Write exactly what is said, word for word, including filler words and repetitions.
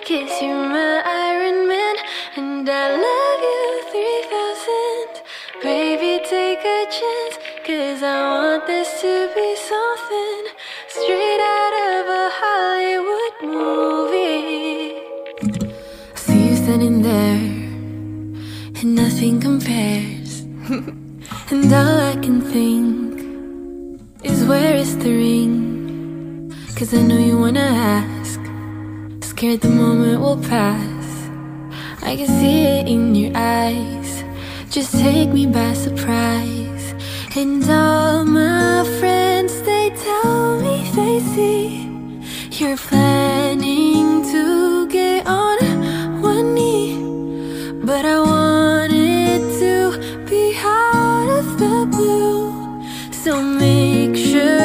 'cause you're my Iron Man, and I love you three thousand. Baby, take a chance, 'cause I want this to be something straight out of a Hollywood movie. I see you standing there, and nothing compares. And all I can think is, where is the ring? 'Cause I know you wanna ask, scared the moment will pass. I can see it in your eyes, just take me by surprise. And all my friends, they tell me they see you're planning to get on one knee. But I want it to be out of the blue, so make sure